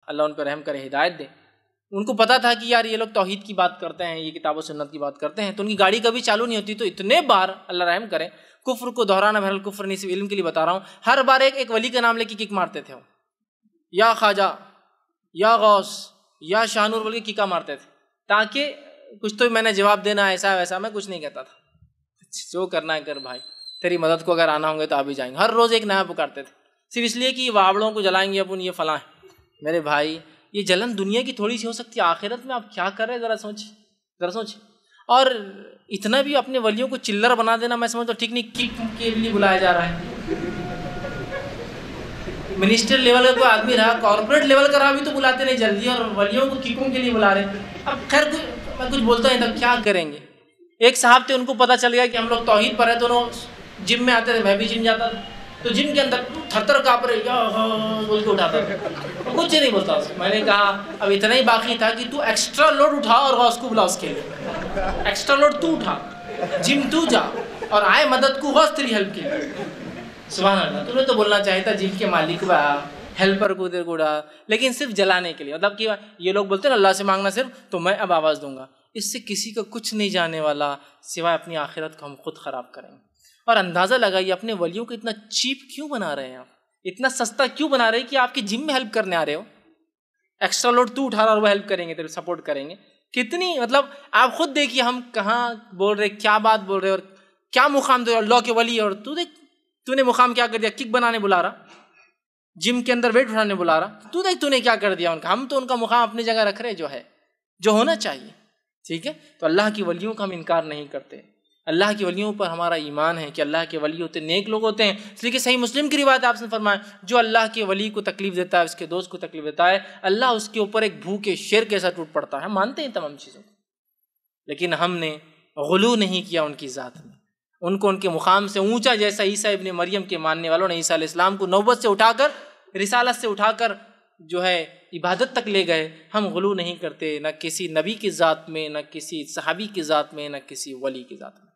اللہ ان پر رحم کرے، ہدایت دے، ان کو پتا تھا کہ یار یہ لوگ توحید کی بات کرتے ہیں، یہ کتاب و سنت کی بات کرتے ہیں، تو ان کی گاڑی کبھی چالو نہیں ہوتی، تو اتنے بار اللہ رحم کرے کفر کو دہرانا بہرحال کفر نہیں، صرف علم کے لیے بتا رہا ہوں، ہر بار ایک ولی کا نام لے کے کک مارتے تھے، وہ یا خواجہ یا غوث یا شاہ نور بول کے کیکا مارتے تھے، تاکہ کچھ تو میں نے جواب دینا، ایسا ویسا میں کچھ نہیں کہتا تھا، جو کرنا ہے کر بھائی، تیری مدد کو اگر آنا ہوں گے تو آپ بھی جائیں گے، ہر روز ایک نیا پکارتے تھے، صرف اس لیے کہ یہ وابڑوں کو جلائیں گے اپن، یہ فلاں ہے۔ میرے بھائی یہ جلن دنیا کی تھوڑی سی ہو سکتی ہے، آخرت میں آپ کیا کر رہے ہیں ذرا سوچیں۔ اور اتنا بھی اپنے ولیوں کو چلر بنا دینا میں سمجھتا ہوں ٹھیک نہیں، کک کے لیے بلایا جا رہا ہے، منسٹر لیول کا کوئی آدمی رہا، کارپوریٹ لیول کا رہا بھی تو بلاتے نہیں جلدی، اور ولیوں کو ککوں کے لیے بلا رہے ہیں۔ اب خیر میں کچھ بولتا نہیں تھا، کیا کریں گے۔ ایک صاحب تھے، ان کو پتہ چل گیا کہ ہم لوگ توحید پر ہیں، تو انہوں جم میں آتے تھے، میں بھی جم جاتا تھا، تو جم کے اندر تھر تھر کانپ رہے بول کے اٹھاتا تھا، کچھ نہیں بولتا اس کو۔ میں نے کہا اب اتنا ہی باقی تھا کہ تو ایکسٹرا لوڈ اٹھا اور غوث کو بلا، اس کے لیے ایکسٹرا لوڈ تو اٹھا، جم تو جا اور آئے مدد کو غوث تیری ہیلپ کے لیے۔ سبحان اللہ، تمہیں تو بولنا چاہیے تھا جم کے مالک با ہیلپر کو ادھر گوڑا، لیکن صرف جلانے کے لیے، مطلب کہ یہ لوگ بولتے ہیں نا اللہ سے مانگنا صرف، تو میں اب آواز دوں گا، اس سے کسی کا کچھ نہیں جانے والا سوائے اپنی آخرت کو ہم خود خراب کریں گے۔ اور اندازہ لگائیے اپنے ولیوں کو اتنا چیپ کیوں بنا رہے ہیں آپ، اتنا سستا کیوں بنا رہے ہیں کہ آپ کی جم میں ہیلپ کرنے آ رہے ہو، ایکسٹرا لوڈ تو اٹھا رہا اور وہ ہیلپ کریں گے، تیرے سپورٹ کریں گے، کتنی مطلب آپ خود دیکھیے ہم کہاں بول رہے، کیا بات بول رہے اور کیا مقام دے اللہ کے ولی، اور تو دیکھ تو نے مقام کیا کر دیا، کک بنانے بلا رہا، جم کے اندر ویٹ اٹھانے بلا رہا، تو دیکھ تو نے کیا کر دیا ان کا۔ ہم تو ان کا مقام اپنی جگہ رکھ رہے جو ہے، جو ہونا چاہیے، ٹھیک ہے۔ تو اللہ کی ولیوں کا ہم انکار نہیں کرتے، اللہ کی ولیوں پر ہمارا ایمان ہے کہ اللہ کے ولی ہوتے نیک لوگ ہوتے ہیں، اس لیے کہ صحیح مسلم کی روایت آپ نے فرمایا جو اللہ کے ولی کو تکلیف دیتا ہے، اس کے دوست کو تکلیف دیتا ہے، اللہ اس کے اوپر ایک بھوکے شیر کیسا ٹوٹ پڑتا ہے۔ مانتے ہیں تمام چیزوں کو، لیکن ہم نے غلو نہیں کیا ان کی ذات میں، ان کو ان کے مقام سے اونچا، جیسا عیسیٰ ابن مریم کے ماننے والوں نے عیسیٰ علیہ السلام کو نبوت سے اٹھا کر، رسالت سے اٹھا کر جو ہے عبادت تک لے گئے، ہم غلو نہیں کرتے، نہ کسی نبی کی ذات میں، نہ کسی صحابی کی ذات میں، نہ کسی ولی کی ذات میں۔